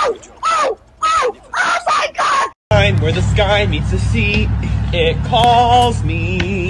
Oh! Oh! Oh! Oh my God! Where the sky meets the sea, it calls me.